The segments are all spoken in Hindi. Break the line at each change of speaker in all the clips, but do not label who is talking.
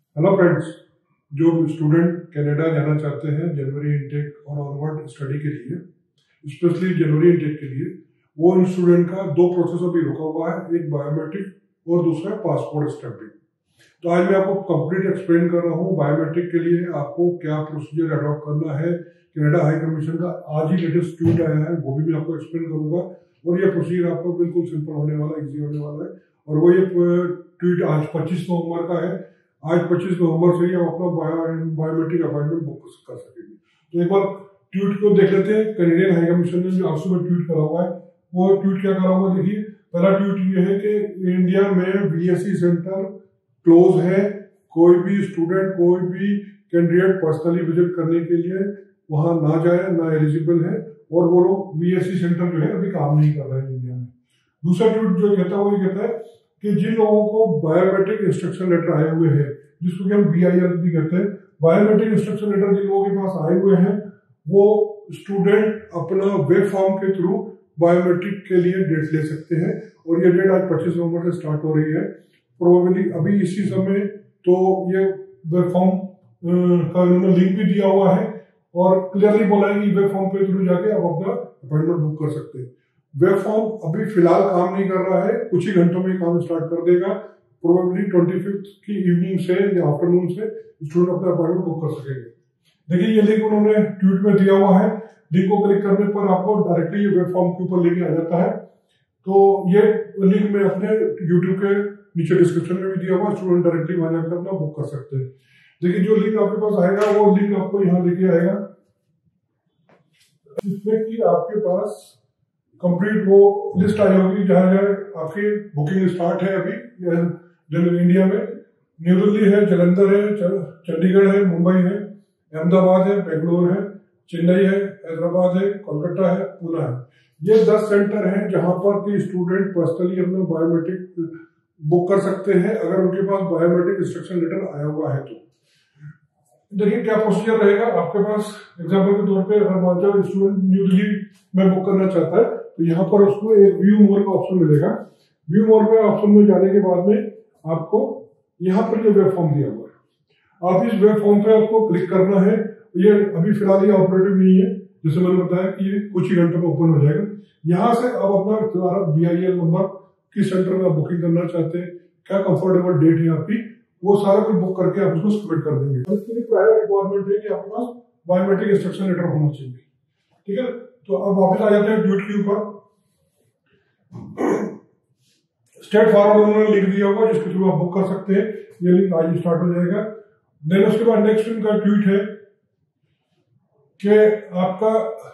हेलो फ्रेंड्स, जो स्टूडेंट कनाडा जाना चाहते हैं जनवरी इनटेक और ऑनवर्ड स्टडी के लिए, स्पेशली जनवरी इनटेक के लिए, वो उन स्टूडेंट का दो प्रोसेस अभी रुका हुआ है, एक बायोमेट्रिक और दूसरा पासपोर्ट स्टैंपिंग। तो आज मैं आपको कंप्लीट एक्सप्लेन कर रहा हूँ बायोमेट्रिक के लिए आपको क्या प्रोसीजर अडॉप्ट करना है। कनाडा हाई कमीशन का आज ही लेटेस्ट ट्वीट आया है, वो भी मैं आपको एक्सप्लेन करूंगा और ये प्रोसीजर आपको बिल्कुल सिंपल होने वाला, इजी होने वाला है। और वो ये ट्वीट आज 25 नवंबर का है। आज 25 नवंबर से ही आप अपना बायोमेट्रिक अपॉइंटमेंट बुक कर सकेंगे। तो एक बार ट्वीट को देख लेते हैं। कैनेडियन हाई कमीशन ने जो आज सुबह ट्वीट करा हुआ है, वो ट्वीट क्या करा हुआ देखिए। पहला ट्वीट ये है कि इंडिया में बीएससी सेंटर क्लोज है, कोई भी स्टूडेंट कोई भी कैंडिडेट पर्सनली विजिट करने के लिए वहां ना जाए, ना एलिजिबल है, और वो लोग बीएससी सेंटर जो है अभी काम नहीं कर रहे हैं इंडिया में। दूसरा ट्वीट जो कहता है वो ये कहता है कि जिन लोगों को बायोमेट्रिक इंस्ट्रक्शन लेटर आए हुए हैं, जिसको कि हम BIL भी कहते हैं, बायोमेट्रिक इंस्ट्रक्शन लेटर जिन लोगों के पास आए हुए हैं, वो स्टूडेंट अपना वेब फॉर्म के थ्रू बायोमेट्रिक के लिए डेट ले सकते हैं। और ये डेट आज 25 नवंबर से स्टार्ट हो रही है। प्रोबेबली अभी इसी समय तो ये वेब फॉर्म का उन्होंने लिंक भी दिया हुआ है और क्लियरली बोला है कि वेब फॉर्म के थ्रू जाके आप अपना अपॉइंटमेंट बुक कर सकते हैं। वेब फॉर्म अभी फिलहाल काम नहीं कर रहा है, कुछ ही घंटों में काम स्टार्ट कर देगा। प्रोबेबली 25 की इवनिंग से या आफ्टरनून से स्टूडेंट अपना अपॉइंटमेंट बुक कर सकेंगे। देखिए ये लिंक उन्होंने ट्वीट में दिया हुआ है। लिंक को क्लिक करने पर आपको डायरेक्टली ये वेब फॉर्म के ऊपर लेके आ जाता है। तो ये लिंक मैं अपने यूट्यूब के नीचे डिस्क्रिप्शन में भी दिया हुआ, स्टूडेंट डायरेक्टली वहां जाकर अपना बुक कर सकते हैं। देखिए जो लिंक आपके पास आएगा वो लिंक आपको यहाँ लेके आएगा, जिसमें कि आपके पास कंप्लीट वो लिस्ट आई होगी जहां जहां आपकी बुकिंग स्टार्ट है। अभी इंडिया में न्यू दिल्ली है, जलंधर है, चंडीगढ़ है, मुंबई है, अहमदाबाद है, बेंगलोर है, चेन्नई है, हैदराबाद है, कोलकाता है, पुणे है। ये 10 सेंटर हैं जहां पर कि स्टूडेंट पर्सनली अपना बायोमेट्रिक बुक कर सकते हैं अगर उनके पास बायोमेट्रिक इंस्ट्रक्शन लेटर आया हुआ है। तो देखिए क्या प्रोसीजर रहेगा आपके पास। एग्जाम्पल के तौर पे अगर मान लो स्टूडेंट न्यू दिल्ली में बुक करना चाहता है तो यहाँ पर उसको एक व्यू मोर का ऑप्शन मिलेगा। व्यू मोर के ऑप्शन में जाने के बाद में आपको यहाँ पर जो वेब फॉर्म दिया हुआ है, आप इस वेब फॉर्म पे आपको क्लिक करना है। ये अभी फिलहाल ये ऑपरेटिव नहीं है, जैसे मैंने बताया कि ये कुछ ही घंटों में ओपन हो जाएगा। यहाँ से आप अपना BIL नंबर किस सेंटर में आप बुकिंग करना चाहते हैं, क्या कंफर्टेबल डेट है आपकी, वो सारा कुछ बुक करके आप उसको सबमिट कर देंगे। और इसके लिए प्राइवेट रिक्वायरमेंट है कि आपके पास बायोमेट्रिक इंस्ट्रक्शन लेटर होना चाहिए। ठीक है, तो अब वापस आ जाते हैं ट्वीट के ऊपर। स्ट्रेट फॉरवर्ड उन्होंने लिंक दिया हुआ जिसके थ्रू आप बुक कर सकते हैं। ये लिंक आज स्टार्ट हो जाएगा। देन उसके बाद नेक्स्ट इनका ट्वीट है कि आपका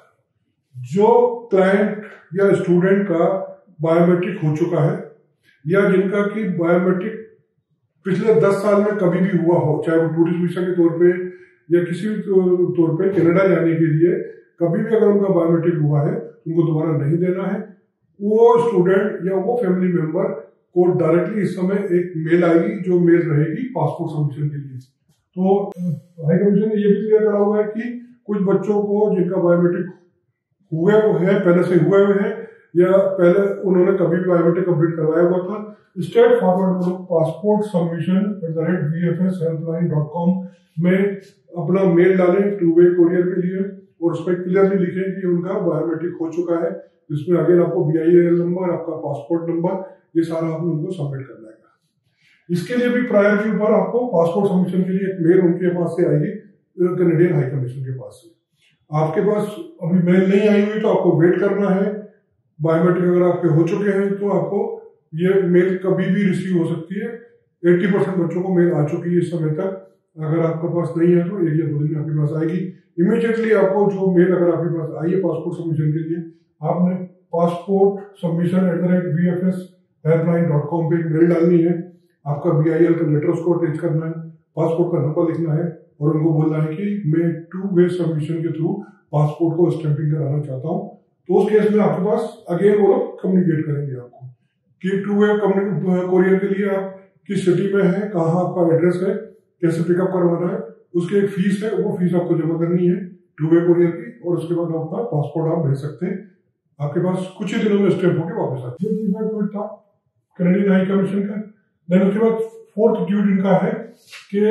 जो क्लाइंट या स्टूडेंट का बायोमेट्रिक हो चुका है या जिनका कि बायोमेट्रिक पिछले 10 साल में कभी भी हुआ हो, चाहे वो टूरिस्ट वीजा के तौर पे या किसी भी तौर पे कनाडा जाने के लिए कभी भी अगर उनका बायोमेट्रिक हुआ है, उनको दोबारा नहीं देना है। वो स्टूडेंट या वो फैमिली मेंबर को डायरेक्टली इस समय एक मेल आएगी, जो मेल रहेगी पासपोर्ट सबमिशन के लिए। तो हाई कमीशन ने यह भी क्लियर करा हुआ है कि कुछ बच्चों को जिनका बायोमेट्रिक हुए है, पहले से हुए हुए हैं या पहले उन्होंने कभी भी बायोमेट्रिक कंप्लीट करवाया हुआ था, स्ट्रेट फॉरवर्ड वो लोग पासपोर्ट सबमिशन @vfshelpline.com में अपना मेल डालें 2-वे कोरियर के लिए और उस पर क्लियरली लिखें कि उनका बायोमेट्रिक हो चुका है, जिसमें अगेन आपको BIL नंबर, आपका पासपोर्ट नंबर, ये सारा आपने उनको सबमिट करना है। इसके लिए भी प्रायर के ऊपर आपको पासपोर्ट सबमिशन के लिए एक मेल उनके पास से आएगी, कैनेडियन हाई कमीशन के पास से। आपके पास अभी मेल नहीं आई हुई तो आपको वेट करना है। बायोमेट्रिक अगर आपके हो चुके हैं तो आपको ये मेल कभी भी रिसीव हो सकती है। 80% बच्चों को मेल आ चुकी है इस समय तक। अगर आपके पास नहीं है तो 1 या 2 दिन में आपके पास आएगी। इमीडिएटली आपको जो मेल अगर आपके पास आई है पासपोर्ट सबमिशन के लिए, आपने पासपोर्ट सबमिशन @vfshelpline.com पे एक मेल डालनी है। आपका BIL का लेटर उसको अटैच करना है, पासपोर्ट का नंबर लिखना है और उनको बोलना है कि मैं 2-वे सबमिशन के थ्रू पासपोर्ट को स्टैंपिंग कराना चाहता हूँ। तो उस केस में आपके पास अगेन वो लोग कम्युनिकेट करेंगे आपको कि 2-वे कोरियर के लिए आप किस सिटी में है, कहाँ आपका एड्रेस है, कैसे पिकअप करवाना है, उसकी एक फीस है, वो फीस आपको जमा करनी है 2-वे कोरियर की, और उसके बाद अपना पासपोर्ट आप भेज सकते हैं। आपके पास कुछ ही दिनों में स्टैंप होकर वापस आ ट्वीट था कैनेडियन हाई कमीशन का। देन उसके बाद 4th ट्वीट इनका है कि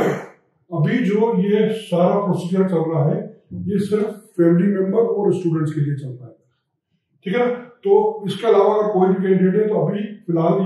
अभी जो ये सारा प्रोसीजर चल रहा है ये सिर्फ फैमिली मेंबर और स्टूडेंट्स के लिए चल रहा है, ठीक है ना। तो इसके अलावा अगर कोई भी कैंडिडेट है तो अभी फिलहाल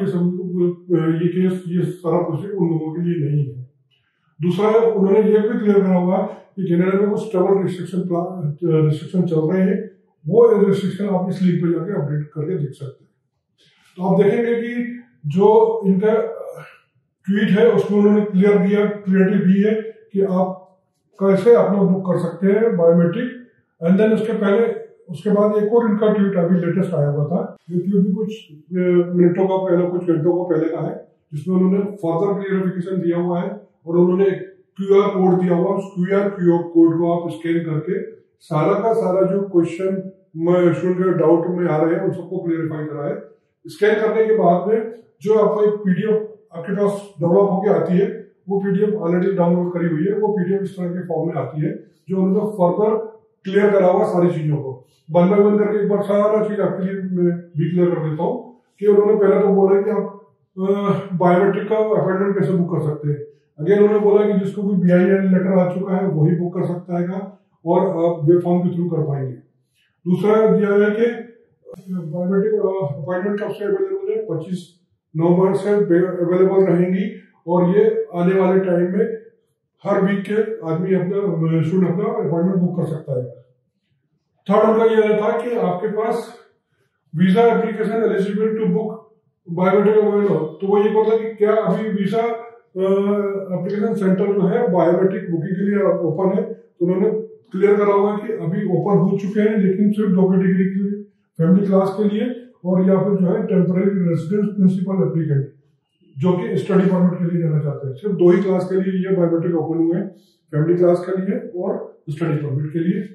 ये केस ये सारा प्रोसीजर उन लोगों के लिए नहीं है। दूसरा उन्होंने ये भी क्लियर करा हुआ कि कैनेडा में कुछ ट्रैवल रिस्ट्रिक्शन चल रहे हैं, वो रिस्ट्रिक्शन आप इस लिंक पे जाके अपडेट करके देख सकते हैं। तो आप देखेंगे कि जो इनका ट्वीट है उसमें उन्होंने क्लियरिटी दी है कि आप कैसे अपना बुक कर सकते हैं बायोमेट्रिक। एंड देन उसके बाद एक और इनका ट्वीट अभी लेटेस्ट आया हुआ था, ये ट्वीट भी कुछ मिनटों का पहले, कुछ घंटों को पहले का है, जिसमें उन्होंने फर्दर क्लियरिफिकेशन दिया हुआ है और उन्होंने एक QR कोड दिया हुआ। उस QR कोड को आप स्कैन करके सारा का सारा जो क्वेश्चन स्टूडेंट के डाउट में आ रहे हैं उन सबको क्लियरिफाई करा है। स्कैन करने के बाद में जो आपको एक PDF आपके पास डेवलप होकर आती है, वो PDF ऑलरेडी डाउनलोड करी हुई है, वो PDF इस तरह के फॉर्म में आती है जो उन्होंने फर्दर क्लियर करा हुआ सारी चीजों को वन बाय वन करके एक बार सारा चीज आपके लिए मैं भी क्लियर कर देता हूँ। कि उन्होंने पहले तो बोला कि आप बायोमेट्रिक का अपॉइंटमेंट कैसे बुक कर सकते हैं। अगेन उन्होंने बोला कि जिसको भी BIN लेटर आ चुका है वही बुक कर सकता है और आप वेब फॉर्म के थ्रू कर पाएंगे। दूसरा दिया है कि बायोमेट्रिक अपॉइंटमेंट कब से अवेलेबल है, 25 नवंबर से अवेलेबल रहेंगी और ये आने वाले टाइम में हर वीक के आदमी अपना अपॉइंटमेंट बुक कर सकता है। थर्ड उनका यह था कि आपके पास visa application eligible to book biometric available, तो वो ये बोलता कि क्या अभी वीजा एप्लीकेशन सेंटर जो है बायोमेट्रिक बुकिंग के लिए ओपन है। तो उन्होंने क्लियर करा हुआ है कि अभी ओपन हो चुके हैं, लेकिन सिर्फ 2 कैटेगरी के लिए, फैमिली क्लास के लिए और या फिर जो है टेम्पररी रेजिडेंस प्रिंसिपल एप्लीकेंट जो कि स्टडी परमिट के लिए जाना चाहते हैं। सिर्फ 2 ही क्लास के लिए ये बायोमेट्रिक ओपन हुए हैं, फैमिली क्लास के लिए और स्टडी परमिट के लिए।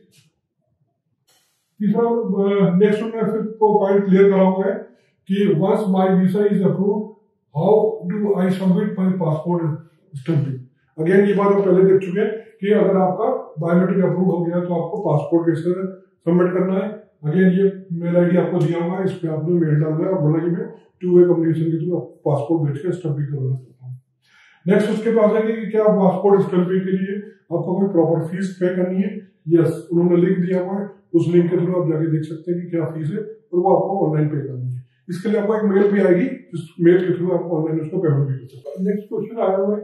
तीसरा नेक्स्ट फिर पॉइंट क्लियर करा हुआ है कि once my visa is approved how do I submit my passport stamping. Again ये बात हम पहले देख चुके हैं कि अगर आपका बायोमेट्रिक अप्रूव हो गया तो आपको पासपोर्ट कैसे सबमिट करना है। अगेन ये मेल ID आपको दिया हुआ है, इस पर आपने मेल डालना है और बोला कि मैं 2 वे कम्युनिकेशन के थ्रू पासपोर्ट भेज के स्टैंपिंग करवाना चाहता हूँ। नेक्स्ट उसके पास है कि क्या पासपोर्ट स्टैंपिंग के लिए आपको कोई प्रॉपर फीस पे करनी है। यस, उन्होंने लिंक दिया हुआ है, उस लिंक के थ्रू आप जाके देख सकते हैं कि क्या फीस है और वो आपको ऑनलाइन पे करनी है। इसके लिए आपको एक मेल भी आएगी, इस मेल के थ्रू आप ऑनलाइन उसको पेमेंट भी कर सकते हैं। नेक्स्ट क्वेश्चन आया हुआ है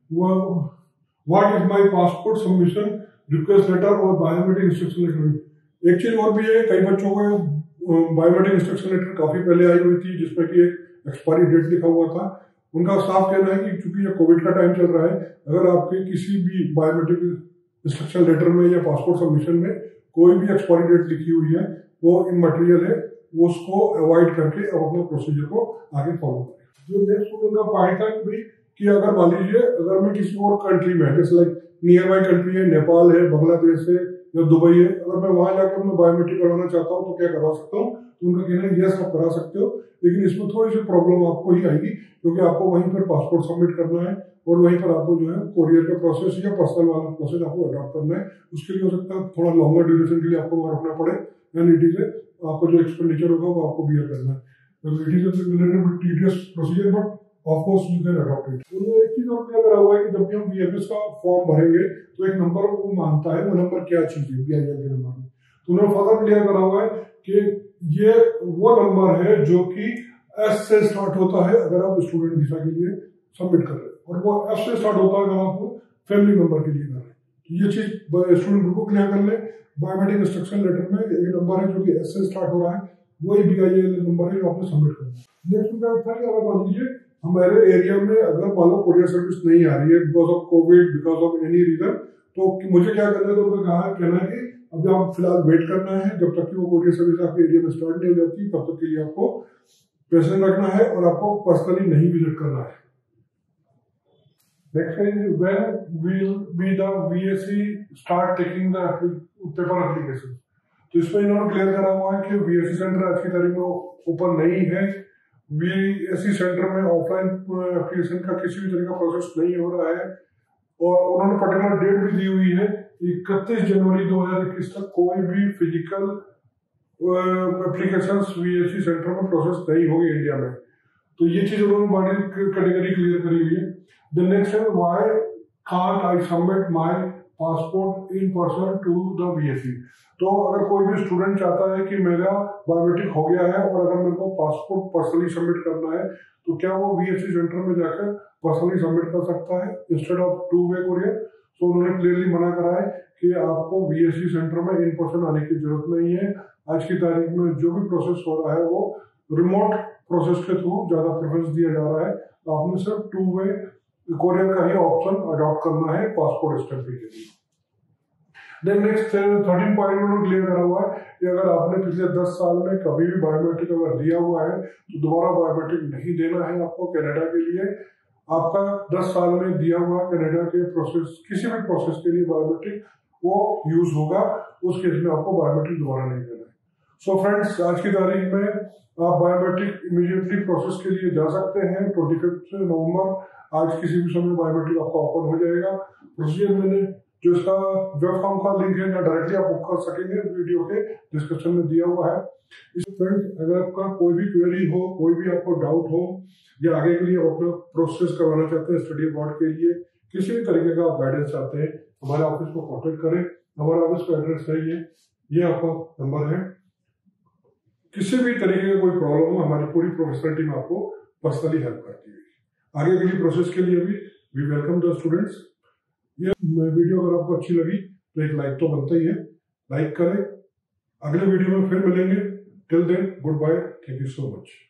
कि what is my passport submission request letter और बायोमेट्रिक इंस्ट्रक्शन लेटर। एक चीज और भी है, कई बच्चों को बायोमेट्रिक इंस्ट्रक्शन लेटर काफी पहले आई हुई थी जिसमें कि एक एक्सपायरी डेट लिखा हुआ था। उनका साफ कहना है कि चूंकि ये कोविड का टाइम चल रहा है, अगर आपके किसी भी बायोमेट्रिक इंस्ट्रक्शन लेटर में या पासपोर्ट सबमिशन में कोई भी एक्सपायरी डेट लिखी हुई है वो इमटेरियल है, वो उसको अवॉइड करके अब अपने प्रोसीजर को आगे फॉलो करें। जो नेक्स्ट उनका पॉइंट था कि अगर मान लीजिए अगर मैं किसी और कंट्री में, जैसे लाइक नियर बाई कंट्री है, नेपाल है, बांग्लादेश है या दुबई है, अगर मैं वहां जाकर अपना बायोमेट्रिक करवाना चाहता हूँ तो क्या करवा सकता हूँ। तो उनका कहना है यस आप करा सकते हो, लेकिन इसमें थोड़ी सी प्रॉब्लम आपको ही आएगी क्योंकि आपको वहीं पर पासपोर्ट सबमिट करना है और वहीं पर आपको जो है कोरियर का प्रोसेस या पर्सनल वाला प्रोसेस आपको अडॉप्ट करना है। उसके लिए हो सकता है थोड़ा लॉन्गर ड्यूरेशन के लिए आपको वहां रखना पड़े, एंड इट इज आपको जो एक्सपेंडिचर होगा वो आपको बियर करना है। It is tedious procedure but of course you can adopt it. उन्होंने एक चीज और क्या करा हुआ है कि जब भी हम VFS का फॉर्म भरेंगे तो एक नंबर वो मांगता है, वो नंबर क्या चीज है BIN के नंबर में। तो उन्होंने फर्दर क्लियर करा हुआ है कि ये वो नंबर है जो कि S से स्टार्ट होता है अगर आप स्टूडेंट वीजा के लिए सबमिट कर रहे हैं, और वो F से स्टार्ट होता है अगर आप फैमिली मेंबर के लिए कर रहे हैं। तो ये चीज स्टूडेंट ग्रुप को क्लियर कर ले। बायोमेट्रिक इंस्ट्रक्शन लेटर में एक नंबर है जो कि S से स्टार्ट हो रहा है, वही BIN नंबर है जो आपने सबमिट करना है। नेक्स्ट उनका था कि अगर मान लीजिए हमारे एरिया में अगर मान लो कोरियर सर्विस नहीं आ रही है because of COVID, because of any reason, तो मुझे क्या करना है। तो उनका कहना है कि अभी आप फिलहाल वेट करना है जब तक कि वो कोरियर सर्विस आपके एरिया में स्टार्ट नहीं हो जाती, तब तक के लिए आपको प्रेजेंट रखना है और आपको पर्सनली नहीं विजिट करना है। Next is when will be the VSE start taking the paper application. तो इसमें इन्होंने क्लियर करा हुआ है कि VSE सेंटर आज की तारीख में ओपन नहीं है। VSE सेंटर में ऑफलाइन एप्लीकेशन का किसी भी तरह का प्रोसेस नहीं हो रहा है और उन्होंने पर्टिकुलर डेट भी दी हुई है 31 जनवरी 2021 तक कोई भी फिजिकल एप्लीकेशन VSE सेंटर में प्रोसेस नहीं होगी इंडिया में। तो ये चीज उन्होंने बड़ी कैटेगरी क्लियर करी हुई है। The next है why can't I submit my passport in person to the VSE? तो अगर कोई भी स्टूडेंट चाहता है कि मेरा बायोमेट्रिक हो गया है और अगर मेरे को पासपोर्ट पर्सनली सबमिट करना है तो क्या वो VSE सेंटर में जाकर पर्सनली सबमिट कर सकता है instead of two way courier? तो उन्होंने क्लियरली मना करा है कि आपको VSE सेंटर में इन पर्सन आने की जरूरत नहीं है। आज की तारीख में जो भी प्रोसेस हो रहा है वो रिमोट प्रोसेस के थ्रू ज्यादा प्रेफरेंस दिया जा रहा है। तो आपने सिर्फ टू वे कोरियर का ही ऑप्शन अडॉप्ट करना है पासपोर्ट स्टैंपिंग के लिए। देन नेक्स्ट 13 पॉइंट उन्होंने क्लियर करा हुआ है कि अगर आपने पिछले 10 साल में कभी भी बायोमेट्रिक अगर दिया हुआ है तो दोबारा बायोमेट्रिक नहीं देना है आपको कनाडा के लिए। आपका 10 साल में दिया हुआ कनाडा के प्रोसेस किसी भी प्रोसेस के लिए बायोमेट्रिक वो यूज होगा, उस केस में आपको बायोमेट्रिक दोबारा नहीं देना है। सो फ्रेंड्स, आज की तारीख में आप बायोमेट्रिक इमीडिएटली प्रोसेस के लिए जा सकते हैं। 25 नवंबर आज किसी भी समय बायोमेट्रिक आपका ओपन हो जाएगा। प्रोसीजर मैंने जो इसका वेब फॉर्म का लिंक है डायरेक्टली आप बुक कर सकेंगे, वीडियो के डिस्क्रिप्शन में दिया हुआ है। इस फ्रेंड्स, अगर आपका कोई भी क्वेरी हो, कोई भी आपको डाउट हो या आगे के लिए अपना प्रोसेस करवाना चाहते हैं स्टडी अब्रॉड के लिए, किसी भी तरीके का आप गाइडेंस चाहते हैं, हमारे ऑफिस को कॉन्टेक्ट करें। हमारा ऑफिस का एड्रेस है ये आपका नंबर है। किसी भी तरीके का कोई प्रॉब्लम हो, हमारी पूरी प्रोफेशनल टीम आपको पर्सनली हेल्प करती है। आगे के लिए प्रोसेस के लिए भी वी वेलकम द स्टूडेंट्स। ये वीडियो अगर आपको अच्छी लगी तो एक लाइक तो बनता ही है, लाइक करें। अगले वीडियो में फिर मिलेंगे। Till then, good bye, thank you so much.